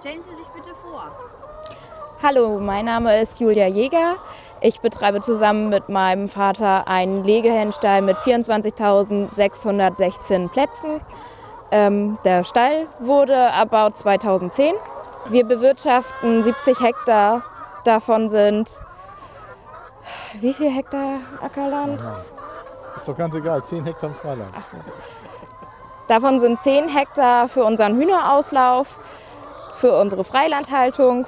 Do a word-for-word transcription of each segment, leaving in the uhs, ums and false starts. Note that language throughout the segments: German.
Stellen Sie sich bitte vor. Hallo, mein Name ist Julia Jäger. Ich betreibe zusammen mit meinem Vater einen Legehennenstall mit vierundzwanzigtausendsechshundertsechzehn Plätzen. Ähm, der Stall wurde erbaut zweitausendzehn. Wir bewirtschaften siebzig Hektar. Davon sind, wie viel Hektar Ackerland? Ja, ist doch ganz egal, zehn Hektar im Freiland. Ach so. Davon sind zehn Hektar für unseren Hühnerauslauf, für unsere Freilandhaltung.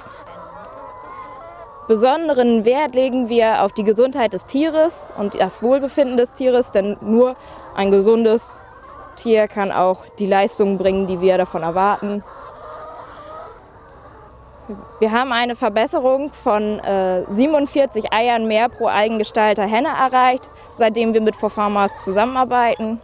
Besonderen Wert legen wir auf die Gesundheit des Tieres und das Wohlbefinden des Tieres, denn nur ein gesundes Tier kann auch die Leistungen bringen, die wir davon erwarten. Wir haben eine Verbesserung von äh, siebenundvierzig Eiern mehr pro eigengestalter Henne erreicht, seitdem wir mit ForFarmers zusammenarbeiten.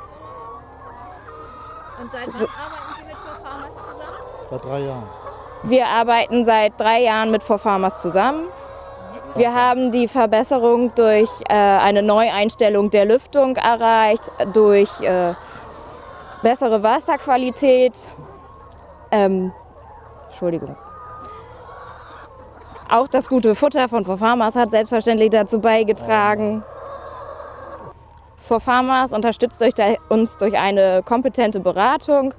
Und seit wann arbeiten Sie mit ForFarmers zusammen? Seit drei Jahren. Wir arbeiten seit drei Jahren mit ForFarmers zusammen. Wir haben die Verbesserung durch äh, eine Neueinstellung der Lüftung erreicht, durch äh, bessere Wasserqualität. Ähm, Entschuldigung. Auch das gute Futter von ForFarmers hat selbstverständlich dazu beigetragen. ForFarmers unterstützt uns durch eine kompetente Beratung.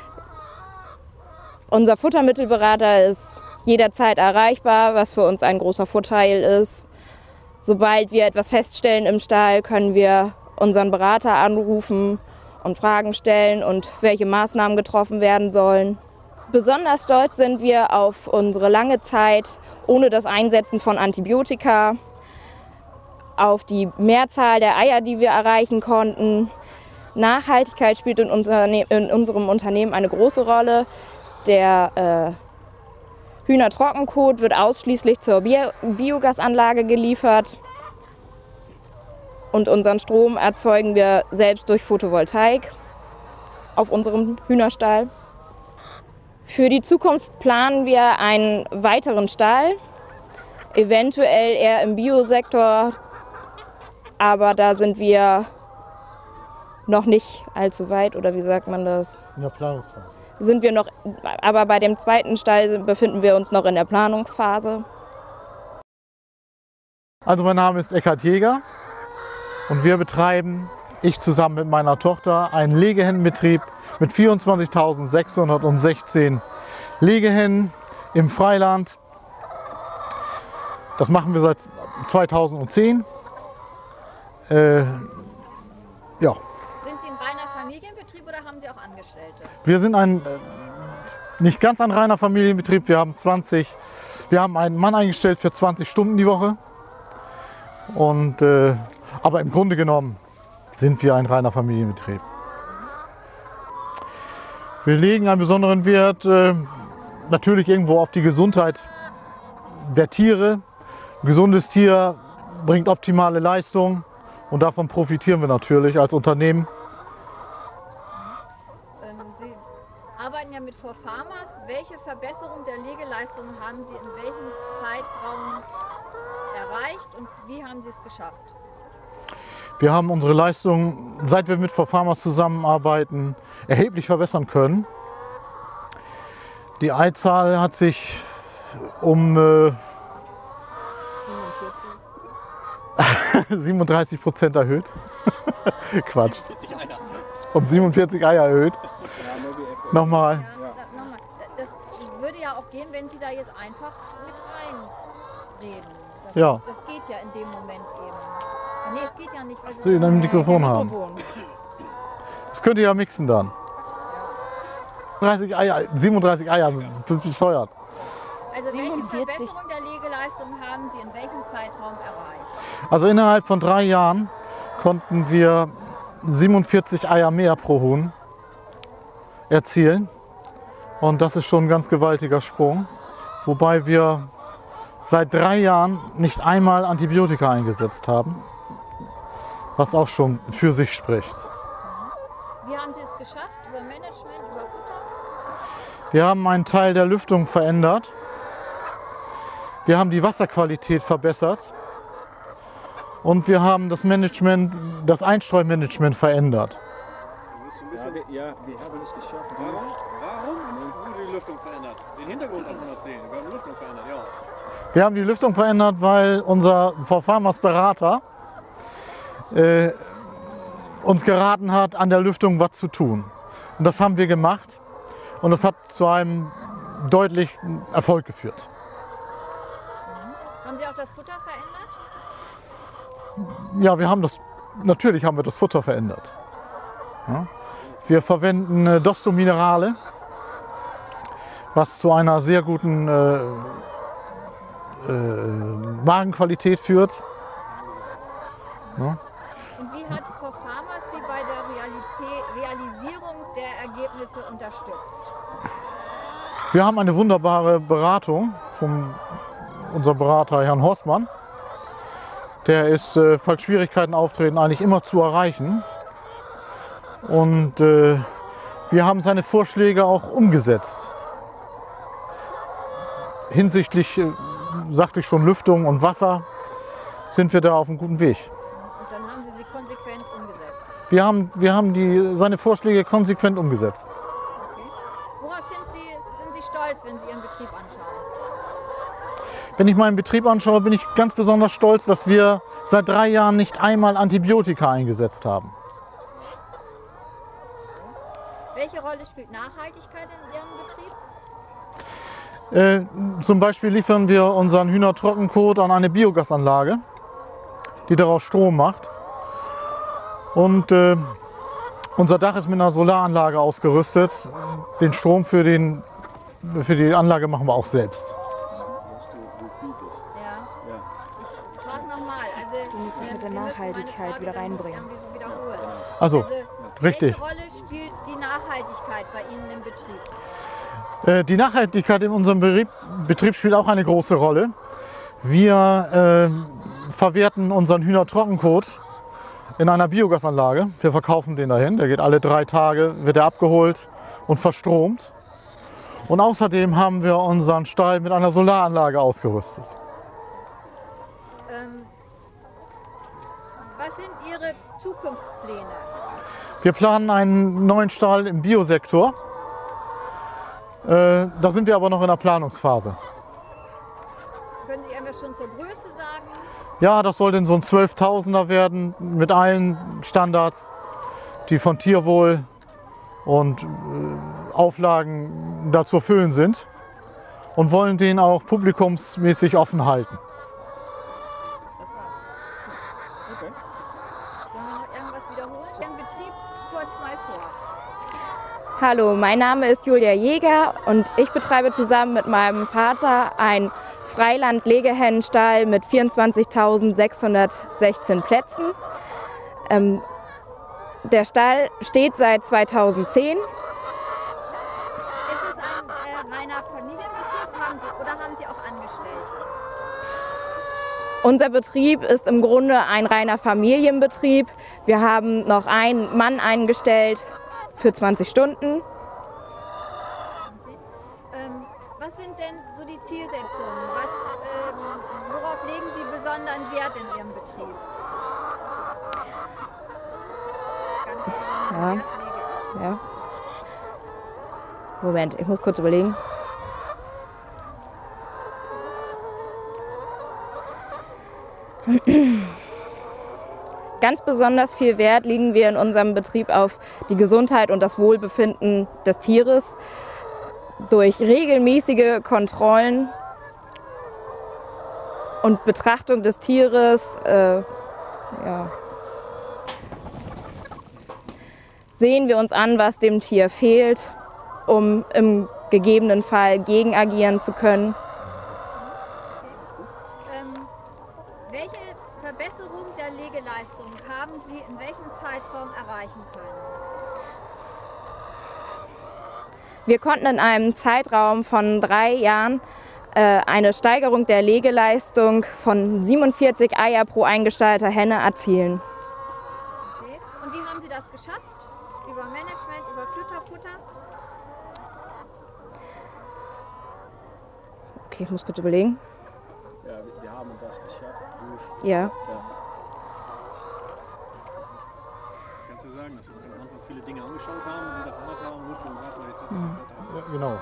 Unser Futtermittelberater ist jederzeit erreichbar, was für uns ein großer Vorteil ist. Sobald wir etwas feststellen im Stall, können wir unseren Berater anrufen und Fragen stellen und welche Maßnahmen getroffen werden sollen. Besonders stolz sind wir auf unsere lange Zeit ohne das Einsetzen von Antibiotika, auf die Mehrzahl der Eier, die wir erreichen konnten. Nachhaltigkeit spielt in, Unterne- in unserem Unternehmen eine große Rolle. Der äh, Hühnertrockenkot wird ausschließlich zur Bio- Biogasanlage geliefert und unseren Strom erzeugen wir selbst durch Photovoltaik auf unserem Hühnerstall. Für die Zukunft planen wir einen weiteren Stall, eventuell eher im Biosektor, aber da sind wir noch nicht allzu weit, oder wie sagt man das? In der Planungsphase. Sind wir noch, aber bei dem zweiten Stall befinden wir uns noch in der Planungsphase. Also mein Name ist Eckhard Jäger und wir betreiben, ich zusammen mit meiner Tochter, einen Legehennenbetrieb mit vierundzwanzigtausendsechshundertsechzehn Legehennen im Freiland. Das machen wir seit zweitausendzehn. Äh, ja. Sind Sie ein reiner Familienbetrieb oder haben Sie auch Angestellte? Wir sind ein, äh, nicht ganz ein reiner Familienbetrieb. Wir haben zwanzig, wir haben einen Mann eingestellt für zwanzig Stunden die Woche. Und, äh, aber im Grunde genommen sind wir ein reiner Familienbetrieb. Wir legen einen besonderen Wert äh, natürlich irgendwo auf die Gesundheit der Tiere. Ein gesundes Tier bringt optimale Leistung und davon profitieren wir natürlich als Unternehmen. Ähm, Sie arbeiten ja mit ForFarmers. Welche Verbesserung der Legeleistung haben Sie in welchem Zeitraum erreicht und wie haben Sie es geschafft? Wir haben unsere Leistung, seit wir mit ForFarmers zusammenarbeiten, erheblich verbessern können. Die Eizahl hat sich um äh, siebenunddreißig Prozent erhöht. Quatsch. Um siebenundvierzig Eier erhöht. Nochmal. Ja, da, nochmal. Das würde ja auch gehen, wenn Sie da jetzt einfach mit reinreden. Das, Ja. das geht ja in dem Moment eben. Nee, es geht ja nicht, weil Sie in einem Mikrofon haben. Das könnt ihr ja mixen dann. dreißig Eier, siebenunddreißig Eier, bescheuert. Also welche siebenundvierzig. Verbesserung der Legeleistung haben Sie in welchem Zeitraum erreicht? Also innerhalb von drei Jahren konnten wir siebenundvierzig Eier mehr pro Huhn erzielen. Und das ist schon ein ganz gewaltiger Sprung. Wobei wir seit drei Jahren nicht einmal Antibiotika eingesetzt haben. Was auch schon für sich spricht. Wie haben Sie es geschafft? Über Management, über Futter? Wir haben einen Teil der Lüftung verändert. Wir haben die Wasserqualität verbessert. Und wir haben das Management, das Einstreumanagement verändert. das so ein bisschen... Ja, wir, ja, wir haben es geschafft. Warum? Warum wurde die Lüftung verändert? Den Hintergrund darf man erzählen. Wir haben die Lüftung verändert, ja. Wir haben die Lüftung verändert, weil unser V Farmers Berater äh, uns geraten hat, an der Lüftung was zu tun. Und das haben wir gemacht und das hat zu einem deutlichen Erfolg geführt. Haben Sie auch das Futter verändert? Ja, wir haben das, natürlich haben wir das Futter verändert. Ja. Wir verwenden äh, Dosto-Minerale, was zu einer sehr guten äh, äh, Magenqualität führt. Ja. Und wie hat For Farmers Sie bei der Realität, Realisierung der Ergebnisse unterstützt? Wir haben eine wunderbare Beratung von unserem Berater Herrn Horstmann. Der ist, äh, falls Schwierigkeiten auftreten, eigentlich immer zu erreichen. Und äh, wir haben seine Vorschläge auch umgesetzt. Hinsichtlich, äh, sagte ich schon, Lüftung und Wasser sind wir da auf einem guten Weg. Und dann haben Sie sie konsequent umgesetzt. Wir haben, wir haben die, seine Vorschläge konsequent umgesetzt. Okay. Worauf sind Sie, sind Sie stolz, wenn Sie Ihren Betrieb anschauen? Wenn ich meinen Betrieb anschaue, bin ich ganz besonders stolz, dass wir seit drei Jahren nicht einmal Antibiotika eingesetzt haben. Welche Rolle spielt Nachhaltigkeit in Ihrem Betrieb? Äh, zum Beispiel liefern wir unseren Hühnertrockenkot an eine Biogasanlage, die daraus Strom macht. Und äh, unser Dach ist mit einer Solaranlage ausgerüstet. Den Strom für, den, für die Anlage machen wir auch selbst. Ja. Ich frage nochmal. Also, Du musst es mit der Nachhaltigkeit wieder reinbringen. Also, richtig. Welche Rolle spielt die Nachhaltigkeit bei Ihnen im Betrieb? Äh, die Nachhaltigkeit in unserem Betrieb, Betrieb spielt auch eine große Rolle. Wir äh, verwerten unseren Hühnertrockenkot in einer Biogasanlage. Wir verkaufen den dahin. Der geht alle drei Tage, wird er abgeholt und verstromt. Und außerdem haben wir unseren Stall mit einer Solaranlage ausgerüstet. Ähm, was sind Ihre Zukunftspläne? Wir planen einen neuen Stall im Biosektor. Äh, da sind wir aber noch in der Planungsphase. Können Sie irgendwas schon zur Größe sagen? Ja, das soll denn so ein zwölftausender werden mit allen Standards, die von Tierwohl und äh, Auflagen da zu erfüllen sind. Und wollen den auch publikumsmäßig offen halten. Das war's. Okay. Sollen wir noch irgendwas wiederholen? Den Betrieb kurz mal vor. Hallo, mein Name ist Julia Jäger und ich betreibe zusammen mit meinem Vater einen Freiland-Legehennenstall mit vierundzwanzigtausendsechshundertsechzehn Plätzen. Ähm, der Stall steht seit zweitausendzehn. Ist es ein äh, reiner Familienbetrieb haben Sie, oder haben Sie auch Angestellte? Unser Betrieb ist im Grunde ein reiner Familienbetrieb. Wir haben noch einen Mann eingestellt für zwanzig Stunden. Okay. Ähm, was sind denn so die Zielsetzungen? Was, ähm, worauf legen Sie besonderen Wert in Ihrem Betrieb? Ganz besonderen Ja. Wert lege ich. Ja. Moment, ich muss kurz überlegen. Ganz besonders viel Wert legen wir in unserem Betrieb auf die Gesundheit und das Wohlbefinden des Tieres durch regelmäßige Kontrollen und Betrachtung des Tieres. Äh, ja. Sehen wir uns an, was dem Tier fehlt, um im gegebenen Fall gegen agieren zu können. Ähm, welche Verbesserung der Legeleistung haben Sie in welchem Zeitraum erreichen können? Wir konnten in einem Zeitraum von drei Jahren äh, eine Steigerung der Legeleistung von siebenundvierzig Eier pro eingestallter Henne erzielen. Okay. Und wie haben Sie das geschafft? Über Management, über Fütterfutter? Okay, ich muss kurz überlegen. Ja, wir- wir haben das geschafft durch. Ja. Ja. Kannst du sagen, dass uns am Anfang viele viele Dinge angeschaut haben, die da verändert haben, Lüftung, Wasser et cetera et cetera. Ja, genau.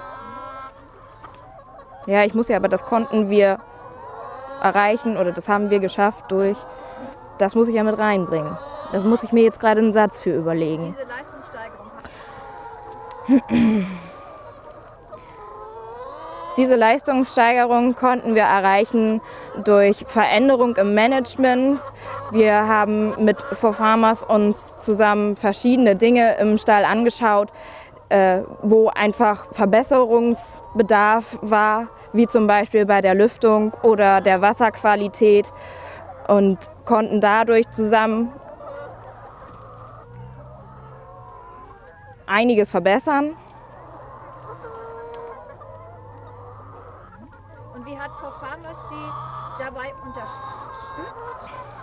Ja, ich muss ja, aber das konnten wir erreichen oder das haben wir geschafft durch, das muss ich ja mit reinbringen. Das muss ich mir jetzt gerade einen Satz für überlegen. Diese Leistungssteigerung hat Diese Leistungssteigerung konnten wir erreichen durch Veränderung im Management. Wir haben mit For Farmers uns zusammen verschiedene Dinge im Stall angeschaut, äh, wo einfach Verbesserungsbedarf war, wie zum Beispiel bei der Lüftung oder der Wasserqualität, und konnten dadurch zusammen einiges verbessern. Und wie hat For Farmers Sie dabei unterstützt?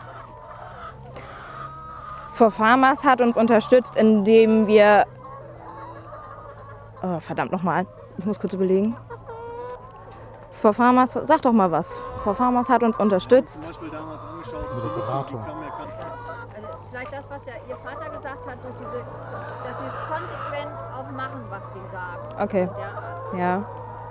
For Farmers hat uns unterstützt, indem wir... Oh, verdammt nochmal, ich muss kurz überlegen. For Farmers, sag doch mal was. For Farmers hat uns unterstützt. Zum Beispiel damals angeschaut, Diese dass Beratung. die kam ja ganz Also vielleicht das, was ja Ihr Vater gesagt hat, durch diese, dass Sie es konsequent auch machen, was die sagen. Okay, Ja, ja.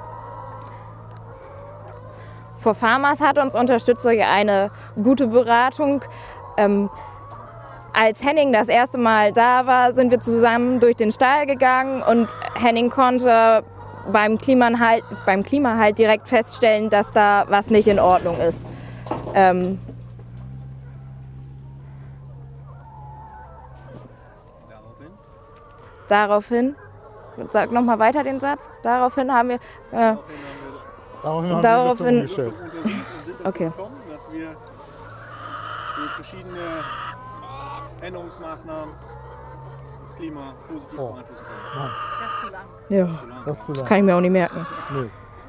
For Farmers hat uns unterstützt durch eine gute Beratung. Ähm, als Henning das erste Mal da war, sind wir zusammen durch den Stall gegangen und Henning konnte beim Klimahalt, beim Klimahalt direkt feststellen, dass da was nicht in Ordnung ist. Ähm, daraufhin. daraufhin, sag nochmal weiter den Satz, daraufhin haben wir, äh, Daraufhin haben Daraufhin- wir die Lüftung umgestellt. Untersucht und sind dazu Okay. gekommen, dass wir durch verschiedene Änderungsmaßnahmen das Klima positiv Oh. beeinflussen können. Nein, das ist zu lang. ja, Zu lang. das ist zu das lang. kann ich mir auch nicht merken. Nee.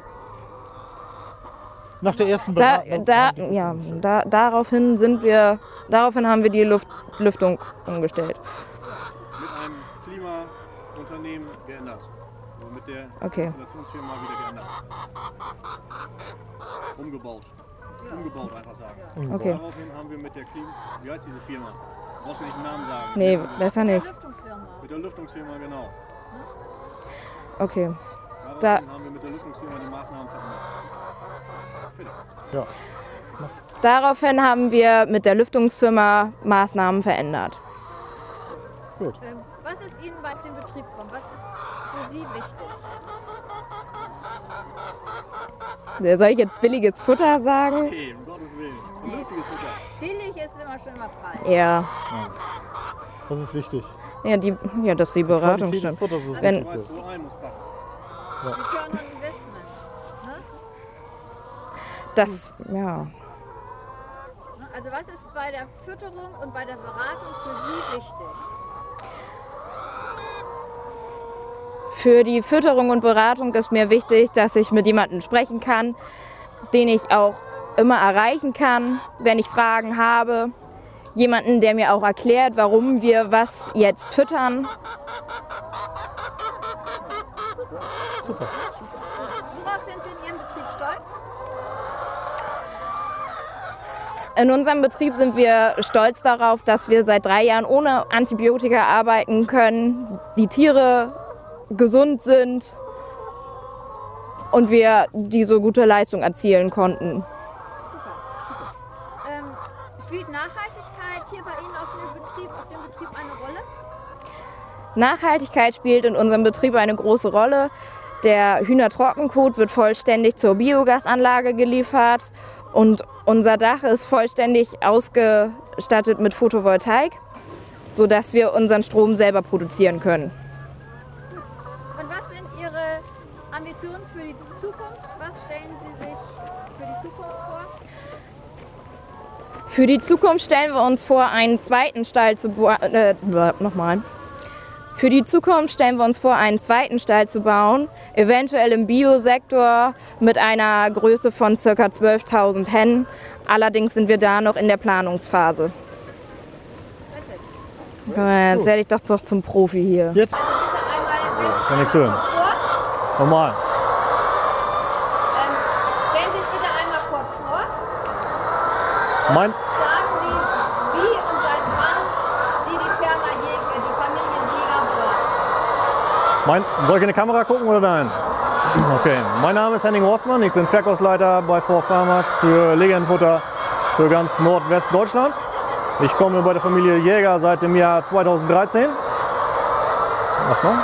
Nach der ersten Da, Beratung da, haben die ja, Lüftung da, daraufhin sind wir, daraufhin haben wir die Luft, Lüftung umgestellt. Mit einem Klimaunternehmen geändert. Also mit der Okay. Installationsfirma wieder geändert. Umgebaut. Umgebaut einfach sagen. umgebaut. Okay. Daraufhin haben wir mit der Klima... Wie heißt diese Firma? Brauchst du nicht den Namen sagen? Nee, Also besser Eine nicht. Lüftungsfirma. Mit der Lüftungsfirma, genau. Okay. Daraufhin Da- haben wir mit der Lüftungsfirma die Maßnahmen verändert. Fertig. Ja. Daraufhin haben wir mit der Lüftungsfirma Maßnahmen verändert. Gut. Ähm, was ist Ihnen bei dem Betrieb kommen? Was ist für Sie wichtig? Soll ich jetzt billiges Futter sagen? Okay, um Gottes Willen. Vernünftiges Futter. Billig ist immer schon immer falsch. Ja. Das ist wichtig. Ja, die, ja, dass die Beratung Qualität des stimmt. Futters ist Wenn- Du wichtig. weißt, wo ein muss passen. Return on Investment. Ne? Das, ja. Ne? Also was ist bei der Fütterung und bei der Beratung für Sie wichtig? Für die Fütterung und Beratung ist mir wichtig, dass ich mit jemandem sprechen kann, den ich auch immer erreichen kann, wenn ich Fragen habe. Jemanden, der mir auch erklärt, warum wir was jetzt füttern. Super. Worauf sind Sie in Ihrem Betrieb stolz? In unserem Betrieb sind wir stolz darauf, dass wir seit drei Jahren ohne Antibiotika arbeiten können, die Tiere gesund sind und wir diese gute Leistung erzielen konnten. Ähm, spielt Nachhaltigkeit hier bei Ihnen auf dem Betrieb, auf dem Betrieb eine Rolle? Nachhaltigkeit spielt in unserem Betrieb eine große Rolle. Der Hühnertrockenkot wird vollständig zur Biogasanlage geliefert und unser Dach ist vollständig ausgestattet mit Photovoltaik, sodass wir unseren Strom selber produzieren können. Und was sind Ihre Ambitionen für die Zukunft? Was stellen Sie sich für die Zukunft vor? Für die Zukunft stellen wir uns vor, einen zweiten Stall zu bauen. Äh, nochmal. Für die Zukunft stellen wir uns vor, einen zweiten Stall zu bauen, eventuell im Biosektor mit einer Größe von ca. zwölftausend Hennen. Allerdings sind wir da noch in der Planungsphase. That's it. Jetzt werde ich doch, doch zum Profi hier. Jetzt Bitte einmal kann nichts hören. vor. Normal. Ähm, stellen Sie sich bitte einmal kurz vor. Mein, Sagen Sie, wie und seit wann Sie die Firma Jäger, die Familie Jäger Mein, soll ich in die Kamera gucken oder nein? Okay, mein Name ist Henning Horstmann, ich bin Verkaufsleiter bei four Farmers für Legehennenfutter für ganz Nordwestdeutschland. Ich komme bei der Familie Jäger seit dem Jahr zweitausenddreizehn. Was noch?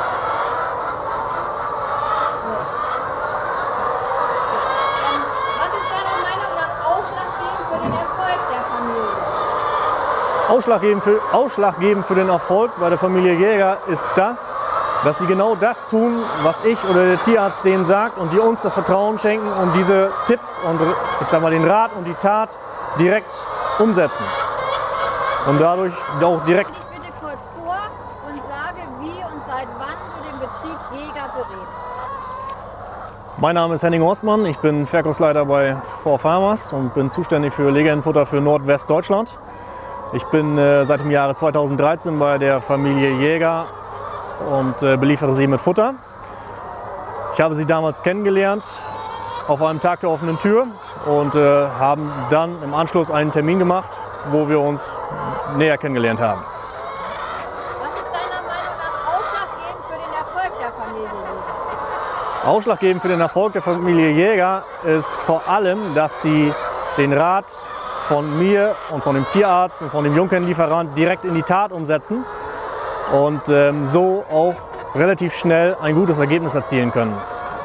Was ist deiner Meinung nach ausschlaggebend für den Erfolg der Familie? Ausschlaggebend für, ausschlaggebend für den Erfolg bei der Familie Jäger ist das, dass sie genau das tun, was ich oder der Tierarzt denen sagt und die uns das Vertrauen schenken und diese Tipps und ich sag mal den Rat und die Tat direkt umsetzen. Und dadurch auch direkt. Stell dich bitte kurz vor und sage, wie und seit wann du den Betrieb Jäger berätst. Mein Name ist Henning Horstmann, ich bin Verkaufsleiter bei four Farmers und bin zuständig für Legehennenfutter für Nordwestdeutschland. Ich bin äh, seit dem Jahre zweitausenddreizehn bei der Familie Jäger und äh, beliefere sie mit Futter. Ich habe sie damals kennengelernt auf einem Tag der offenen Tür und äh, haben dann im Anschluss einen Termin gemacht, wo wir uns näher kennengelernt haben. Was ist deiner Meinung nach ausschlaggebend für den Erfolg der Familie Jäger? Ausschlaggebend für den Erfolg der Familie Jäger ist vor allem, dass sie den Rat von mir und von dem Tierarzt und von dem Jungkennlieferant direkt in die Tat umsetzen und ähm, so auch relativ schnell ein gutes Ergebnis erzielen können.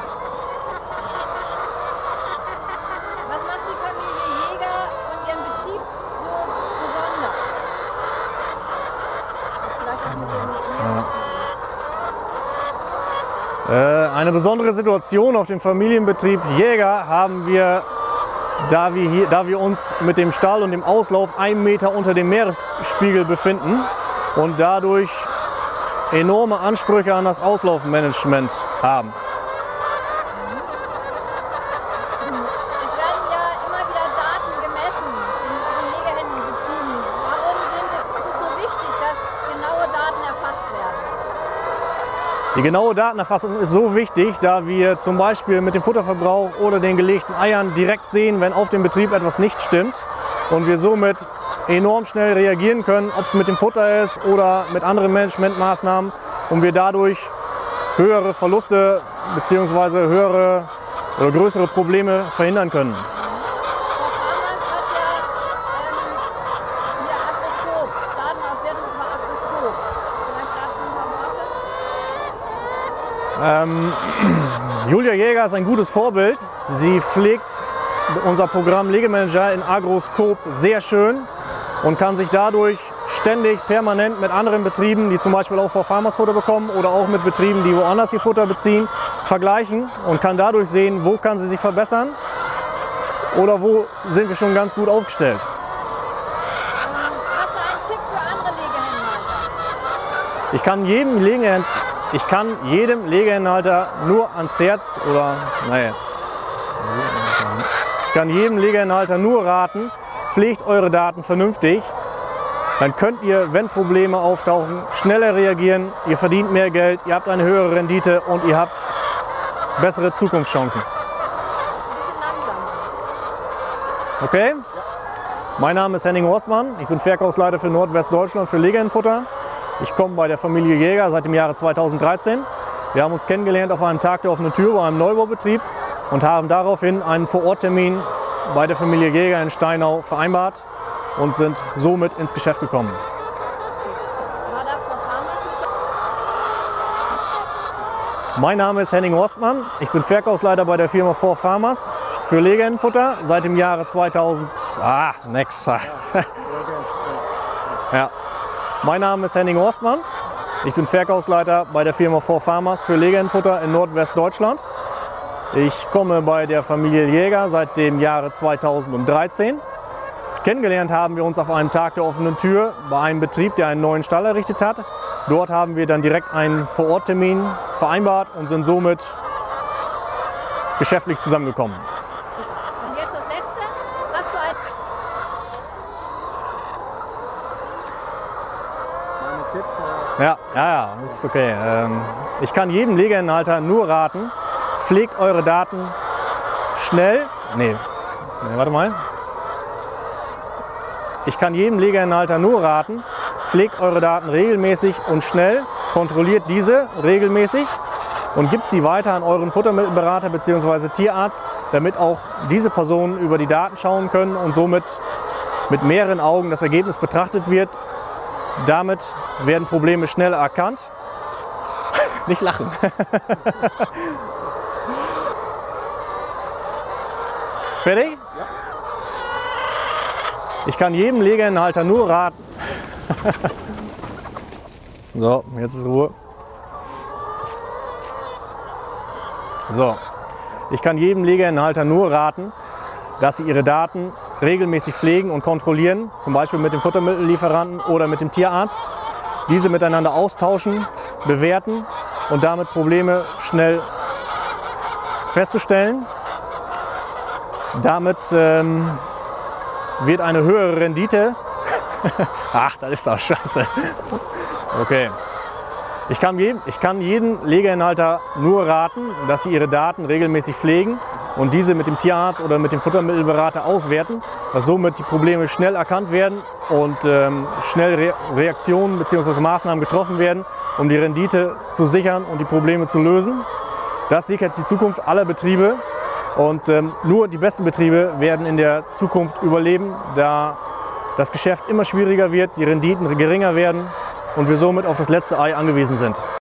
Was macht die Familie Jäger und ihren Betrieb so besonders? Vielleicht auch mit dem Äh, eine besondere Situation auf dem Familienbetrieb Jäger haben wir, da wir, hier, da wir uns mit dem Stall und dem Auslauf einen Meter unter dem Meeresspiegel befinden und dadurch enorme Ansprüche an das Auslaufmanagement haben. Es werden ja immer wieder Daten gemessen in euren Legehennenbetrieben. Warum sind es, ist es so wichtig, dass genaue Daten erfasst werden? Die genaue Datenerfassung ist so wichtig, da wir zum Beispiel mit dem Futterverbrauch oder den gelegten Eiern direkt sehen, wenn auf dem Betrieb etwas nicht stimmt und wir somit enorm schnell reagieren können, ob es mit dem Futter ist oder mit anderen Managementmaßnahmen und wir dadurch höhere Verluste bzw. höhere oder größere Probleme verhindern können. four Farmers hat ja ähm, hier Agroskop, Datenauswertung über Agroskop. Vielleicht dazu ein paar Worte? Ähm, Julia Jäger ist ein gutes Vorbild. Sie pflegt unser Programm Legemanager in Agroskop sehr schön und kann sich dadurch ständig, permanent mit anderen Betrieben, die zum Beispiel auch four Farmers Futter bekommen oder auch mit Betrieben, die woanders ihr Futter beziehen, vergleichen und kann dadurch sehen, wo kann sie sich verbessern oder wo sind wir schon ganz gut aufgestellt. Hast du einen Tipp für andere Legehennenhalter? Ich kann jedem Legehen, ich kann jedem Legehennenhalter nur ans Herz oder naja, ich kann jedem Legehennenhalter nur raten, pflegt eure Daten vernünftig. Dann könnt ihr, wenn Probleme auftauchen, schneller reagieren, ihr verdient mehr Geld, ihr habt eine höhere Rendite und ihr habt bessere Zukunftschancen. Ein bisschen langsamer. Okay? Mein Name ist Henning Horstmann, ich bin Verkaufsleiter für Nordwestdeutschland für Legehennenfutter. Ich komme bei der Familie Jäger seit dem Jahre zweitausenddreizehn. Wir haben uns kennengelernt auf einem Tag der offenen Tür bei einem Neubaubetrieb und haben daraufhin einen Vororttermin bei der Familie Jäger in Steinau vereinbart und sind somit ins Geschäft gekommen. War da four Farmers mit? Mein Name ist Henning Horstmann, ich bin Verkaufsleiter bei der Firma four Farmers für Legehennenfutter seit dem Jahre zweitausend. Ah, nix. Ja. Mein Name ist Henning Horstmann, ich bin Verkaufsleiter bei der Firma four Farmers für Legehennenfutter in Nordwestdeutschland. Ich komme bei der Familie Jäger seit dem Jahre zweitausenddreizehn. Kennengelernt haben wir uns auf einem Tag der offenen Tür bei einem Betrieb, der einen neuen Stall errichtet hat. Dort haben wir dann direkt einen Vororttermin vereinbart und sind somit geschäftlich zusammengekommen. Und jetzt das letzte. Hast du ein Meine Tipp für Ja, ja, ja, das ist okay. Ähm, ich kann jedem Legehennenhalter nur raten, pflegt eure Daten schnell. Nee, nee warte mal. Ich kann jedem Legehennenhalter nur raten, pflegt eure Daten regelmäßig und schnell kontrolliert diese regelmäßig und gibt sie weiter an euren Futtermittelberater bzw. Tierarzt, damit auch diese Personen über die Daten schauen können und somit mit mehreren Augen das Ergebnis betrachtet wird. Damit werden Probleme schnell erkannt. Nicht lachen. Fertig? Ja. Ich kann jedem Legehennenhalter nur raten. So, jetzt ist Ruhe. So, ich kann jedem Legehennenhalter nur raten, dass sie ihre Daten regelmäßig pflegen und kontrollieren, zum Beispiel mit dem Futtermittellieferanten oder mit dem Tierarzt, diese miteinander austauschen, bewerten und damit Probleme schnell festzustellen. Damit ähm, wird eine höhere Rendite. Ach, das ist doch scheiße. Okay. Ich kann, jedem, ich kann jeden Legehennenhalter nur raten, dass sie ihre Daten regelmäßig pflegen und diese mit dem Tierarzt oder mit dem Futtermittelberater auswerten, dass somit die Probleme schnell erkannt werden und ähm, schnell Re Reaktionen bzw. Maßnahmen getroffen werden, um die Rendite zu sichern und die Probleme zu lösen. Das sichert die Zukunft aller Betriebe und ähm, nur die besten Betriebe werden in der Zukunft überleben, da das Geschäft immer schwieriger wird, die Renditen geringer werden und wir somit auf das letzte Ei angewiesen sind.